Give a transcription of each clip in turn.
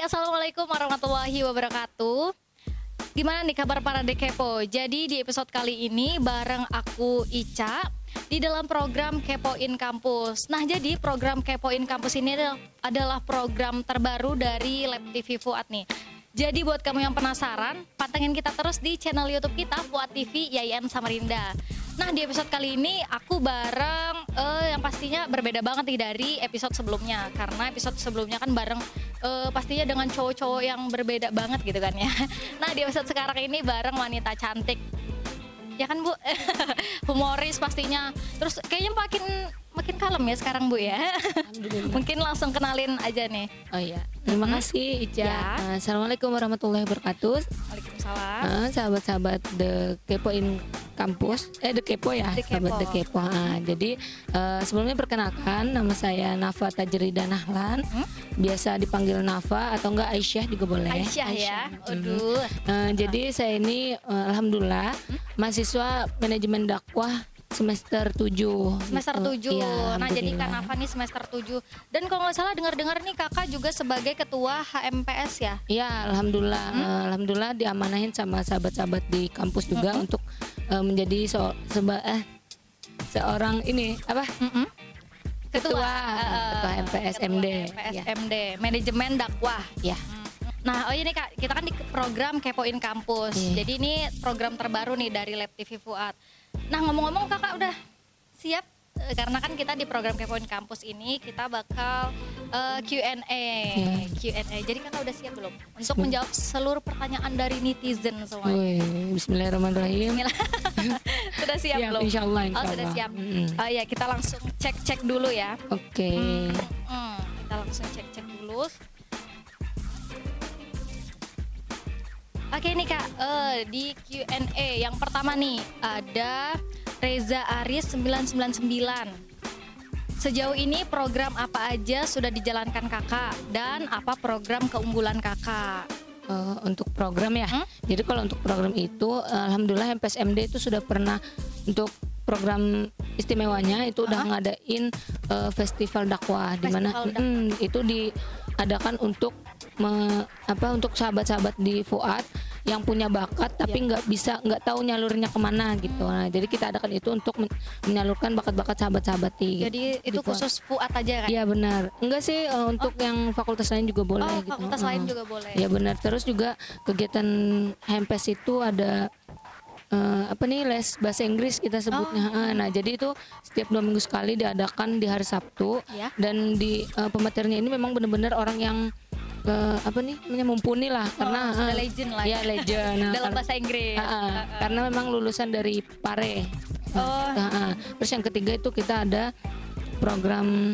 Assalamualaikum warahmatullahi wabarakatuh. Gimana nih kabar para Dekepo? Jadi di episode kali ini bareng aku Ica di dalam program Kepoin Kampus. Nah, jadi program Kepoin Kampus ini adalah program terbaru dari Lab TV Fuad nih. Jadi buat kamu yang penasaran, pantengin kita terus di channel YouTube kita Fuad TV YIN Samarinda. Nah, di episode kali ini aku bareng yang pastinya berbeda banget nih dari episode sebelumnya. Karena episode sebelumnya kan bareng pastinya dengan cowok-cowok yang berbeda banget gitu kan ya. Nah, di episode sekarang ini bareng wanita cantik. Ya kan, Bu? Humoris pastinya. Terus kayaknya makin kalem ya sekarang, Bu ya. Mungkin langsung kenalin aja nih. Oh iya, terima kasih Ica. Ya. Assalamualaikum warahmatullahi wabarakatuh. Waalaikumsalam. Sahabat-sahabat The Kepoin Kampus, The Kepo ya, The Kepo. sahabat The Kepo. Jadi sebelumnya perkenalkan, nama saya Nafa Tajrida Nahlan, biasa dipanggil Nafa atau enggak Aisyah juga boleh. Aisyah ya. Aduh. Jadi saya ini alhamdulillah mahasiswa manajemen dakwah semester 7. Semester 7. Iya, Nah, jadi Kak alhamdulillah. Nafa nih semester 7. Dan kalau nggak salah dengar-dengar nih Kakak juga sebagai ketua HMPS ya. Ya, alhamdulillah, alhamdulillah diamanahin sama sahabat-sahabat di kampus juga untuk menjadi seorang ini apa? Ketua MPS MD. MPS Ya. MD, manajemen dakwah. Ya. Nah, oh ini Kak, kita kan di program Kepoin Kampus. Iya. Jadi ini program terbaru nih dari Lab TV Fuad. Nah, ngomong-ngomong Kakak udah siap? Karena kan kita di program Kepoin Kampus ini kita bakal Q&A. Jadi Kakak udah siap belum untuk menjawab seluruh pertanyaan dari netizen semuanya? Wih, bismillahirrahmanirrahim. Sudah siap Siap, belum? insyaallah, Oh, sudah insyaallah. siap. Oh ya, kita langsung cek dulu ya. Oke. Kita langsung cek dulu. Oke nih Kak, di Q&A yang pertama nih ada Reza Aris 999. Sejauh ini program apa aja sudah dijalankan Kakak dan apa program keunggulan Kakak? Untuk program ya. Jadi kalau untuk program itu alhamdulillah MPS MD itu sudah pernah untuk program istimewanya itu udah ngadain festival dakwah di mana itu diadakan untuk untuk sahabat-sahabat di Fuad yang punya bakat tapi nggak tahu nyalurnya kemana gitu. Nah, jadi kita adakan itu untuk menyalurkan bakat-bakat sahabat-sahabat Jadi itu khusus Fuad aja kan? Iya benar. Enggak sih untuk yang fakultas lain juga boleh gitu. Fakultas lain juga boleh. Ya benar. Terus juga kegiatan HMPS itu ada les bahasa Inggris kita sebutnya. Nah, jadi itu setiap 2 minggu sekali diadakan di hari Sabtu. Ya. Dan di pematerinya ini memang benar-benar orang yang mumpuni lah karena sudah legend lah. Ya legend. Nah, dalam bahasa Inggris. karena memang lulusan dari Pare. Terus yang ketiga itu kita ada program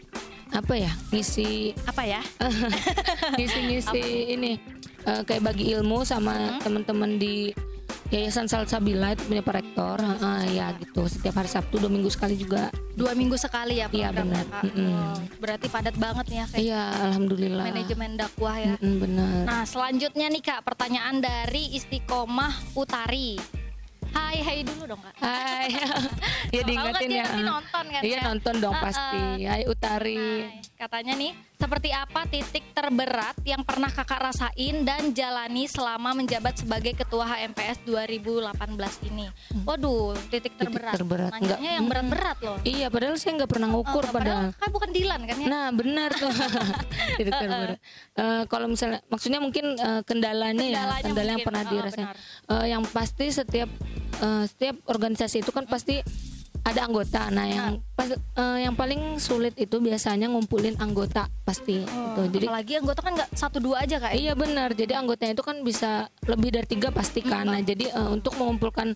ngisi Apa ya? ngisi ini kayak bagi ilmu sama teman-teman di Yayasan Salsabila itu punya Pak Rektor. Ya gitu, setiap hari Sabtu 2 minggu sekali juga. 2 minggu sekali ya Iya, program benar. Kakak. Berarti padat banget nih ya kayak Iya, alhamdulillah. manajemen dakwah ya. Benar. Nah, selanjutnya nih Kak, pertanyaan dari Istiqomah Utari. Hai dulu dong Kak. Hai. Ya Tahu diingetin nggak dia ya. pasti nonton kan Iya, ya? nonton dong pasti. Hai Utari. Hai. Katanya nih, seperti apa titik terberat yang pernah Kakak rasain dan jalani selama menjabat sebagai Ketua HMPS 2018 ini? Waduh, titik terberat. terberat. Nanyanya yang berat-berat loh. Iya, padahal saya nggak pernah ngukur padahal. Kan bukan Dilan kan ya? Nah, benar tuh. Titik terberat. Kalau misalnya maksudnya mungkin kendalanya yang mungkin. pernah dirasain. Yang pasti setiap organisasi itu kan pasti ada anggota. Nah, yang paling sulit itu biasanya ngumpulin anggota pasti. Gitu. Jadi apalagi anggota kan nggak 1-2 aja Kak. iya benar. Jadi anggotanya itu kan bisa lebih dari 3 pasti kan. Nah, jadi untuk mengumpulkan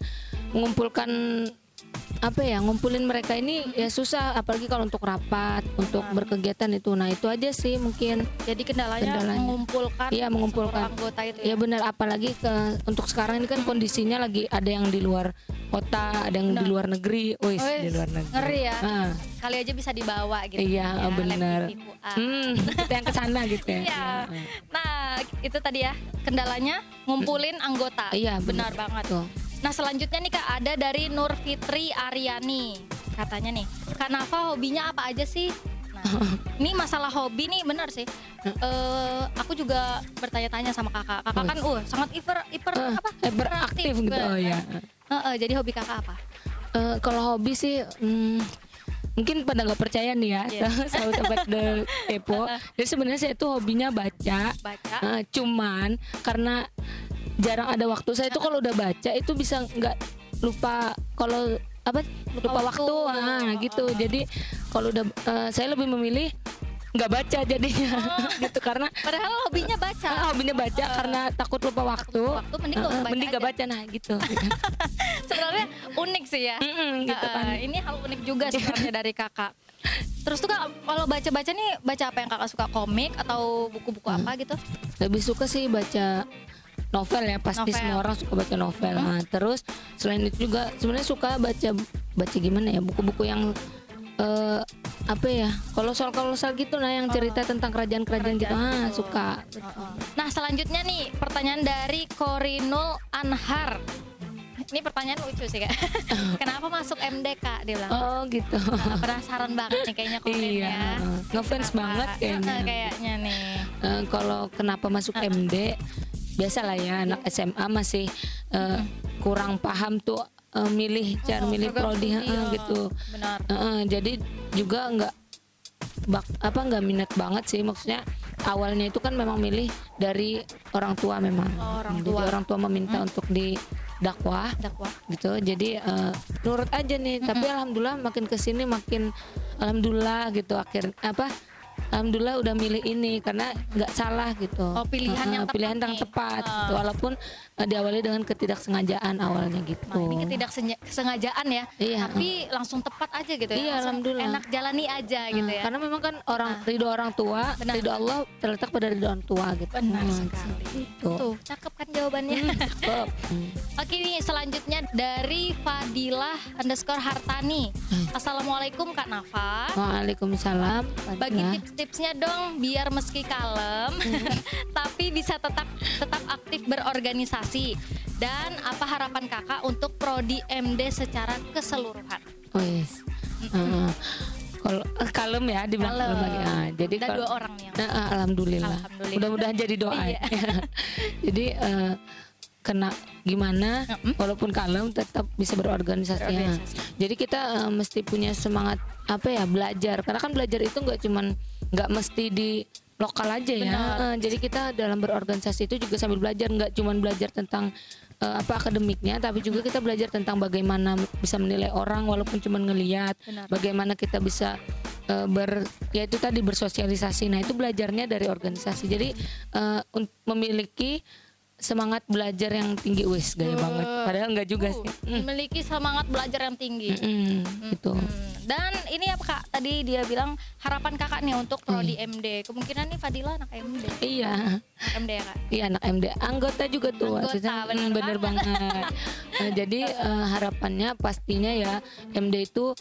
ngumpulin mereka ini ya susah, apalagi kalau untuk rapat, untuk berkegiatan itu. Nah, itu aja sih mungkin. Jadi kendalanya mengumpulkan anggota itu ya. Iya benar, apalagi untuk sekarang ini kan kondisinya lagi ada yang di luar kota, ada yang di luar negeri. Di luar negeri. Ngeri ya. Kali aja bisa dibawa gitu. Iya, benar. Kita yang kesana gitu ya. Iya. Nah, itu tadi ya kendalanya ngumpulin anggota. Iya, benar banget. Tuh. Nah, selanjutnya nih Kak, ada dari Nur Fitri Aryani. Katanya nih, Kak Nafa hobinya apa aja sih? Nah, Ini masalah hobi nih benar sih. Aku juga bertanya-tanya sama kakak. Kakak kan sangat hiperaktif gitu. Oh ya. Jadi hobi kakak apa? Kalau hobi sih mungkin pada nggak percaya nih ya, sahabat The Kepo. Jadi sebenarnya saya tuh hobinya baca. Cuman karena jarang ada waktu, saya tuh kalau udah baca itu bisa nggak lupa kalau lupa waktu. Nah gitu. Jadi kalau udah saya lebih memilih nggak baca jadinya gitu, karena padahal hobinya baca. Karena takut lupa waktu mending nggak baca. Nah gitu. Sebenarnya unik sih ya. Gitu kan. Ini hal unik juga sebenarnya dari kakak. Terus tuh kak, kalau baca-baca nih, baca apa yang kakak suka, komik atau buku-buku apa gitu? Lebih suka sih baca novel ya, pasti semua orang suka baca novel. Nah, terus selain itu juga sebenarnya suka baca gimana ya, buku-buku yang kolosal gitu, nah yang cerita tentang kerajaan gitu. Suka. Nah, selanjutnya nih pertanyaan dari Korinul Anhar. Ini pertanyaan lucu sih kak. Kenapa masuk MD kak? Dia bilang. Oh gitu. Penasaran banget nih kayaknya Korin ya. Ngefans banget kayaknya nih. Kalau kenapa masuk MD? Biasalah ya, anak SMA masih kurang paham tuh milih prodi gitu. Benar. Jadi juga nggak minat banget sih, maksudnya awalnya itu kan memang milih dari orang tua memang. Jadi orang tua meminta untuk di dakwah gitu. Jadi nurut aja nih. Tapi alhamdulillah makin kesini makin alhamdulillah gitu. Alhamdulillah udah milih ini karena nggak salah gitu. Pilihan yang tepat gitu. Walaupun diawali dengan ketidaksengajaan awalnya gitu. Nah, ini ketidaksengajaan ya. Iya. Tapi langsung tepat aja gitu ya. Iya, alhamdulillah. Enak jalani aja gitu ya. Karena memang kan ridho orang tua, ridho Allah terletak pada ridho orang tua gitu. Benar sekali. Gitu. Tuh, cakep kan jawabannya. Cakep. Oke nih, selanjutnya dari Fadilah_Hartani. Assalamualaikum Kak Nafa. Waalaikumsalam. Bagi tips-tipsnya dong biar meski kalem tapi bisa tetap aktif berorganisasi. Dan apa harapan kakak untuk prodi MD secara keseluruhan? Oh yes. Kalau kalem ya, dibilang kalem lagi. Nah, jadi ada 2 orang yang. Alhamdulillah. Mudah-mudahan jadi doa. Jadi kena gimana, walaupun kalem tetap bisa berorganisasi. Jadi kita mesti punya semangat belajar. Karena kan belajar itu nggak mesti di lokal aja ya. Jadi kita dalam berorganisasi itu juga sambil belajar, nggak cuma belajar tentang akademiknya, tapi juga kita belajar tentang bagaimana bisa menilai orang walaupun cuma ngelihat, bagaimana kita bisa bersosialisasi. Nah, itu belajarnya dari organisasi. Jadi memiliki semangat belajar yang tinggi, gaya banget. Padahal enggak juga sih. Memiliki semangat belajar yang tinggi. Gitu. Dan ini apa kak? Tadi dia bilang harapan kakak nih untuk prodi MD. Kemungkinan nih Fadilah anak MD. Iya. Anak MD ya kak? Iya, anak MD. Anggota juga tuh. Bener banget. Jadi harapannya pastinya ya MD itu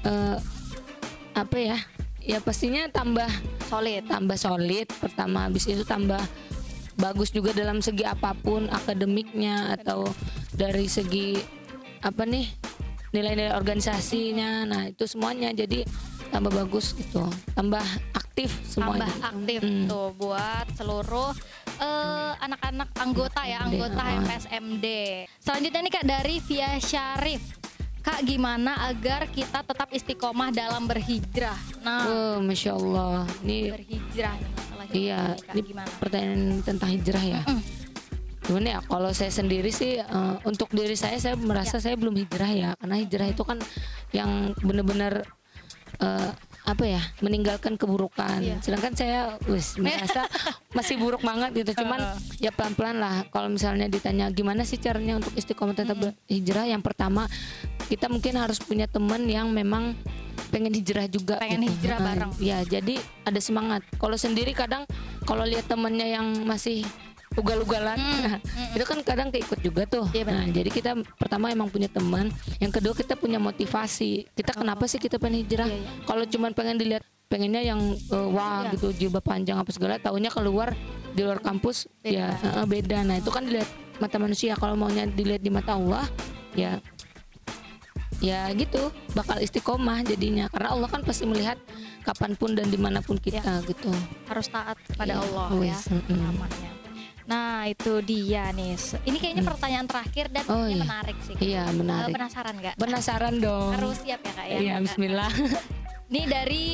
ya pastinya tambah solid pertama, habis itu tambah bagus juga dalam segi apapun, akademiknya atau dari segi nilai-nilai organisasinya. Nah, itu semuanya jadi tambah bagus gitu, tambah aktif semuanya. Tambah aktif tuh buat seluruh anak-anak anggota MPSMD. Selanjutnya nih kak dari Via Syarif. Kak, gimana agar kita tetap istiqomah dalam berhijrah? Nah, Masya Allah, ini berhijrah nih masalah hijrah. Iya, ini pertanyaan tentang hijrah ya. Gimana ya? Kalau saya sendiri sih, untuk diri saya merasa saya belum hijrah ya, karena hijrah itu kan yang benar-benar meninggalkan keburukan. Sedangkan saya merasa masih buruk banget gitu. Cuman ya pelan-pelan lah. Kalau misalnya ditanya gimana sih caranya untuk istiqomah tetap hijrah, yang pertama kita mungkin harus punya teman yang memang pengen hijrah juga. Hijrah bareng. Ya, jadi ada semangat. Kalau sendiri kadang kalau lihat temennya yang masih ugal-ugalan, itu kan kadang keikut juga tuh. Nah, jadi kita pertama emang punya teman, yang kedua kita punya motivasi. Kita kenapa sih kita pengen hijrah? Kalau cuman pengennya yang gitu jilbab panjang apa segala, taunya keluar di luar kampus beda. Nah, itu kan dilihat mata manusia. Kalau maunya dilihat di mata Allah, ya gitu bakal istiqomah jadinya, karena Allah kan pasti melihat kapanpun dan dimanapun kita gitu. Harus taat pada Iya, Allah ya wis, namanya. Nah itu dia nih. Ini kayaknya pertanyaan terakhir dan Oh, ini iya. menarik sih. Iya, menarik. Penasaran nggak? Penasaran dong. Harus siap ya kak ya. Iya, bismillah. Ini dari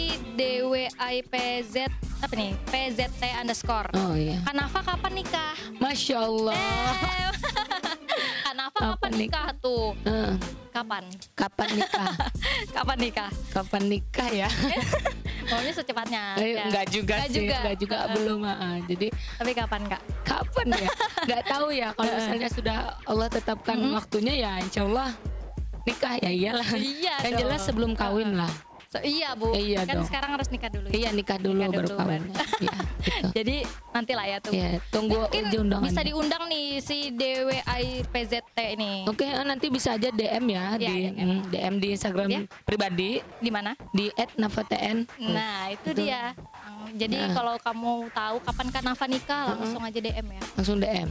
DWIPZ apa nih? PZT underscore. Oh iya. Kanafa kapan nikah? Masya Allah. Kanafa kapan Kapan nikah tuh? Eh, Kapan? kapan nikah? Kapan nikah? Kapan nikah ya? Maunya secepatnya. ya. Enggak juga Nggak sih, juga. enggak juga belum. Jadi Tapi kapan kak? kapan ya? Enggak tahu ya. Kalau misalnya sudah Allah tetapkan waktunya ya, insya Allah nikah ya iyalah. Iya Yang dong. jelas sebelum kawin lah. Iya bu. Iya Kan dong. sekarang harus nikah dulu. Iya nikah dulu Nikah baru dulu, kawin. Iya, gitu. Jadi nanti lah ya tuh. Iya, tunggu Mungkin undangan. bisa diundang nih si DWIPZT ini. Oke, nanti bisa aja DM ya, Iya, di DM di Instagram Ya. pribadi Di mana? di @nafatn. Nah itu Betul. dia. Jadi Nah. kalau kamu tahu kapan Kanafa nikah langsung aja DM ya. Langsung DM.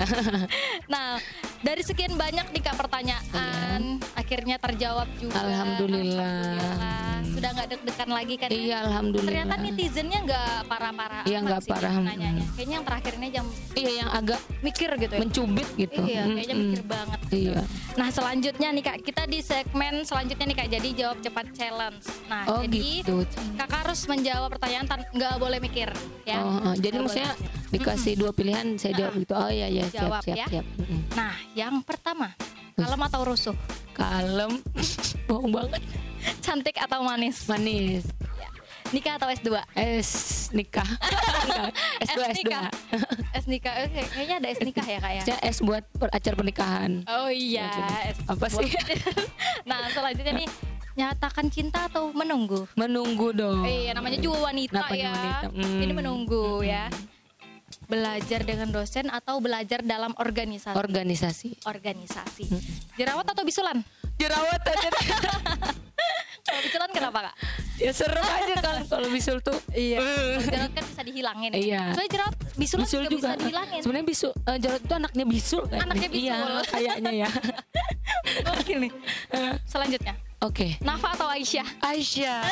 Nah dari sekian banyak nih kak pertanyaan, akhirnya terjawab juga. Alhamdulillah. Sudah nggak deg-degan lagi kan? Iya, alhamdulillah. Ternyata netizennya nggak parah-parah. Iya, amat nggak sih parah. nanyanya. Kayaknya yang terakhir ini jam Iya, yang agak mikir gitu ya. mencubit gitu. Iya, kayaknya mikir banget. Iya. Nah selanjutnya nih kak, kita di segmen selanjutnya nih kak, jadi jawab cepat challenge. Nah Oh jadi gitu. kakak harus menjawab pertanyaan nggak boleh mikir ya. Jadi Nggak maksudnya boleh mikir. dikasih dua pilihan saya jawab gitu. Oh iya ya, siap Jawab siap ya. siap. Nah yang pertama, kalem atau rusuh, Kalem. Bohong banget. cantik atau manis, Manis. nikah atau S2? Nikah. Enggak, S2 S2. nikah. S nikah, kayaknya ada S nikah ya kak ya. Saya S buat acara pernikahan. Oh iya. S Apa sih? Nah selanjutnya nih, nyatakan cinta atau menunggu? Menunggu dong. Iya namanya juga wanita Namanya ya. wanita. Ini menunggu ya. Belajar dengan dosen atau belajar dalam organisasi? Organisasi. Jerawat atau bisulan? Jerawat aja. Kalau bisulan kenapa kak? Ya serem aja kalau bisul tuh. Iya. Jerawat kan bisa dihilangin. Iya. Soalnya jerawat bisulan Bisul juga bisa dihilangin. Sebenarnya jerawat itu anaknya bisul kayaknya. Anaknya bisul. Iya, kayaknya ya. Oke nih. Selanjutnya, Oke. Nafa atau Aisyah? Aisyah.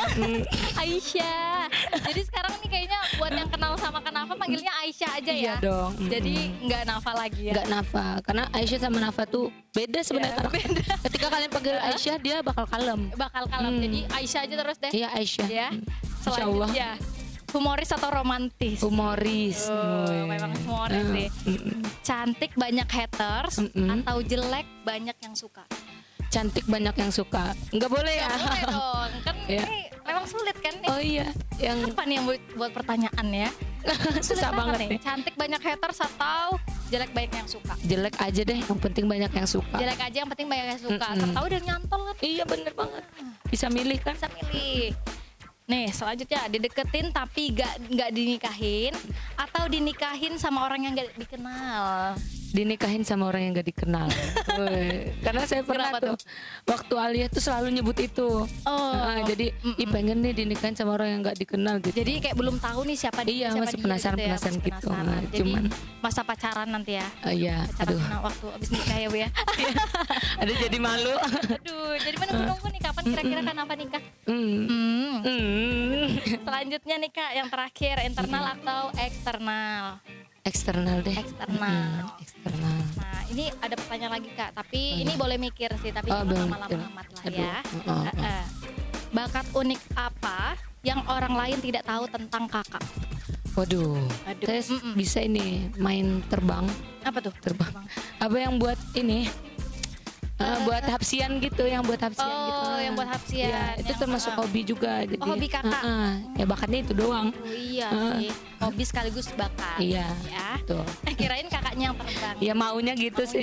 Aisyah. Jadi sekarang nih kayaknya buat yang kenal sama Kanafa manggilnya Aisyah aja ya. Iya dong. Jadi nggak Nafa lagi ya. Enggak Nafa, karena Aisyah sama Nafa tuh beda sebenarnya. Iya, beda. Ketika kalian panggil Aisyah dia bakal kalem. Bakal kalem. Jadi Aisyah aja terus deh. Iya Aisyah. Ya. Insya Allah. Selanjutnya, humoris atau romantis? Humoris. Memang humoris sih. Cantik banyak haters atau jelek banyak yang suka? Cantik banyak yang suka. Enggak boleh ya. Nggak boleh dong. Kan Iya. ini memang sulit kan nih. Oh iya, yang Apa nih yang buat pertanyaan ya? susah banget nih. Cantik banyak haters atau jelek banyak yang suka? Jelek aja deh, yang penting banyak yang suka. Jelek aja yang penting banyak yang suka. Tahu udah nyantol kan? Iya bener banget. Bisa milih kan? Bisa milih. Nih selanjutnya, dideketin tapi nggak dinikahin atau dinikahin sama orang yang nggak dikenal? Dinikahin sama orang yang gak dikenal. Woi, karena saya pernah Kenapa tuh waktu Alia tuh selalu nyebut itu. Oh. Jadi pengen nih dinikahin sama orang yang gak dikenal gitu. Jadi kayak belum tahu nih siapa Iya, siapa masih dia penasaran-penasaran masih gitu. penasaran. Nah, Jadi cuman masa pacaran nanti ya. Iya, Pacaran aduh. waktu abis nikah ya Bu ya. Ada jadi malu. Aduh, jadi menunggu-nunggu nih kapan kira-kira Kanafa nikah? Hmm. Hmm. Selanjutnya nih Kak, yang terakhir, internal atau eksternal? Eksternal deh. Eksternal. Eksternal. Nah, ini ada pertanyaan lagi Kak, tapi ini boleh mikir sih, tapi Oh, boleh jangan lama-lama mikir. amat lah Aduh. ya. Oh. Bakat unik apa yang orang lain tidak tahu tentang Kakak? Waduh. Aduh. Saya bisa ini main terbang. Apa tuh? Terbang. Apa yang buat ini? Buat hapsian gitu, yang buat hapsian gitu. Oh, yang buat hapsian. Iya, itu Yang- termasuk hobi juga. Jadi, hobi kakak. Ya bakatnya itu doang. Oh iya sih, hobi sekaligus bakat. Iya. Ya. Tuh. Kirain kakaknya yang terbang. Ya maunya gitu sih.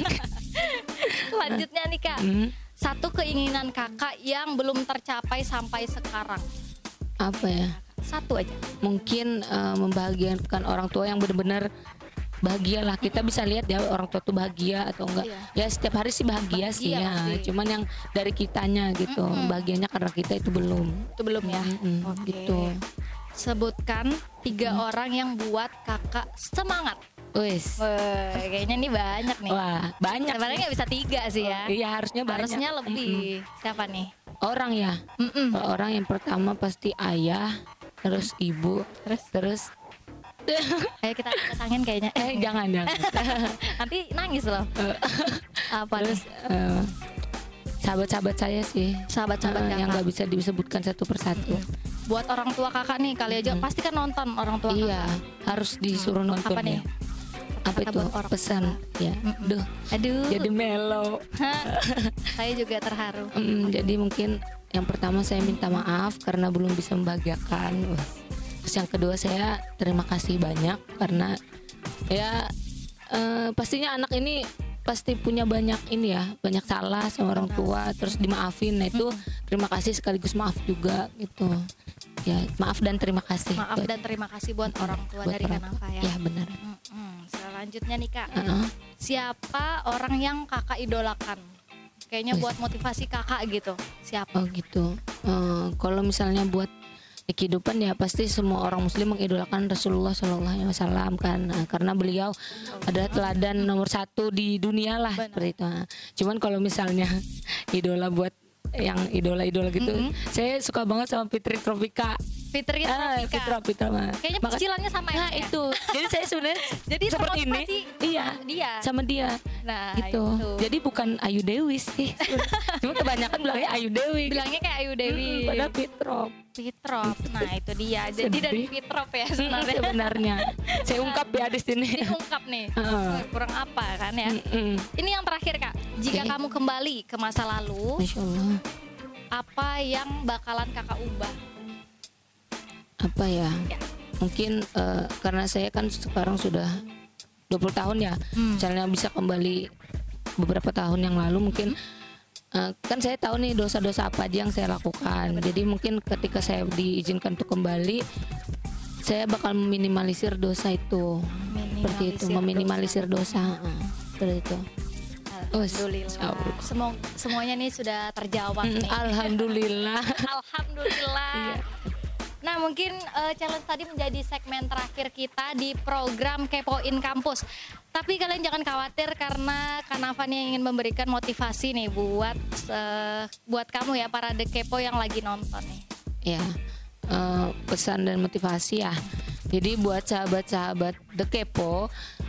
Selanjutnya nih Kak, Hmm. satu keinginan kakak yang belum tercapai sampai sekarang. Apa ya? Satu aja. Mungkin membahagiakan orang tua yang benar-benar bahagia lah. Kita bisa lihat ya orang tua tuh bahagia atau enggak. Iya. Ya setiap hari sih bahagia sih Bahagia ya. pasti. Cuman yang dari kitanya gitu. Bahagianya karena kita itu belum. Itu belum ya. Oke. Gitu. Sebutkan 3 orang yang buat kakak semangat. Wes. Wah, kayaknya ini banyak nih. Wah, banyak. Sebenarnya nggak bisa 3 sih ya. Iya, harusnya banyak. Harusnya lebih. Siapa nih? orang ya. Kalau orang yang pertama pasti ayah, terus ibu, terus Ayo kita kesangin kayaknya. jangan. Nanti nangis loh. Apa Terus sahabat-sahabat saya sih. sahabat-sahabat yang kakak? nggak bisa disebutkan satu persatu. Buat orang tua kakak nih, kali aja pasti kan nonton orang tua Iya, harus disuruh nonton Apa nih? ya. Apa Kata itu? buat orang Pesan ya. Duh, Aduh, jadi melo. saya juga terharu. Jadi mungkin yang pertama saya minta maaf karena belum bisa membahagiakan. Terus yang kedua saya terima kasih banyak karena ya pastinya anak ini pasti punya banyak ini ya, banyak salah sama orang tua, terus dimaafin. Nah itu terima kasih sekaligus maaf juga gitu. Ya maaf dan terima kasih. Maaf dan terima kasih buat orang tua buat dari orang Kanafa ya. Ya benar. Selanjutnya nih kak, siapa orang yang kakak idolakan? Kayaknya buat motivasi kakak gitu. Siapa? Oh gitu. Kalau misalnya buat di kehidupan ya pasti semua orang muslim mengidolakan Rasulullah SAW kan, karena beliau adalah teladan nomor 1 di dunia lah. Benar. Seperti itu. Cuman kalau misalnya idola buat yang idola gitu, saya suka banget sama Fitri Tropika. Fitri Tropika. Fitra mah. Kayaknya cicilannya sama Nah ya. itu, jadi saya sebenarnya Jadi seperti ini, termotivasi iya, dia. sama dia. Nah Gitu. itu. Jadi bukan Ayu Dewi sih. Cuma kebanyakan bilangnya Ayu Dewi. Bilangnya kayak Ayu Dewi. Padahal Fitrop. Fitrop. Nah itu dia. Jadi dari Sedih. Fitrop ya sebenarnya. Sebenarnya. Saya ungkap ya di sini. Diungkap nih. Kurang apa kan ya. Ini yang terakhir kak. Jika Oke. kamu kembali ke masa lalu, Masya Allah. apa yang bakalan kakak ubah? Apa ya? Ya. Mungkin karena saya kan sekarang sudah 20 tahun ya. Misalnya bisa kembali beberapa tahun yang lalu mungkin kan saya tahu nih dosa-dosa apa aja yang saya lakukan. Jadi mungkin ketika saya diizinkan untuk kembali, saya bakal meminimalisir dosa itu. Seperti itu, meminimalisir dosa. Seperti itu. Alhamdulillah. Semuanya nih sudah terjawab nih. Alhamdulillah. Alhamdulillah. Iya. Nah mungkin challenge tadi menjadi segmen terakhir kita di program Kepoin Kampus. Tapi kalian jangan khawatir karena Kanafa nih ingin memberikan motivasi nih buat kamu ya para The Kepo yang lagi nonton nih. Ya, pesan dan motivasi ya. Jadi buat sahabat-sahabat The Kepo,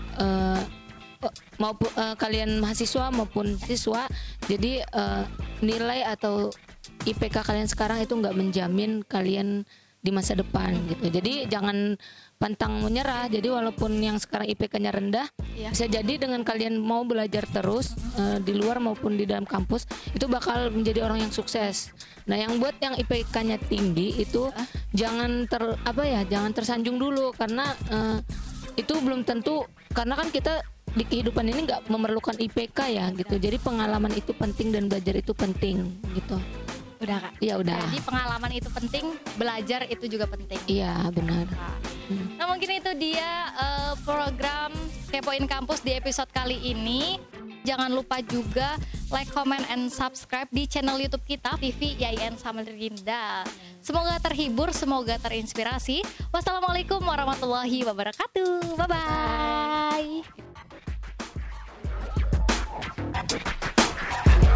maupun kalian mahasiswa maupun siswa, jadi nilai atau IPK kalian sekarang itu nggak menjamin kalian di masa depan gitu. Jadi jangan pantang menyerah. Jadi walaupun yang sekarang IPK-nya rendah, bisa jadi dengan kalian mau belajar terus di luar maupun di dalam kampus, itu bakal menjadi orang yang sukses. Nah, yang buat yang IPK-nya tinggi itu jangan jangan tersanjung dulu karena itu belum tentu, karena kan kita di kehidupan ini nggak memerlukan IPK ya gitu. Jadi pengalaman itu penting dan belajar itu penting gitu. Udah kak? Iya udah. Jadi pengalaman itu penting, belajar itu juga penting. Iya benar. Nah mungkin itu dia program Kepoin Kampus di episode kali ini. Jangan lupa juga like, comment, and subscribe di channel YouTube kita TV IAIN Samarinda. Semoga terhibur, semoga terinspirasi. Wassalamualaikum warahmatullahi wabarakatuh. Bye bye.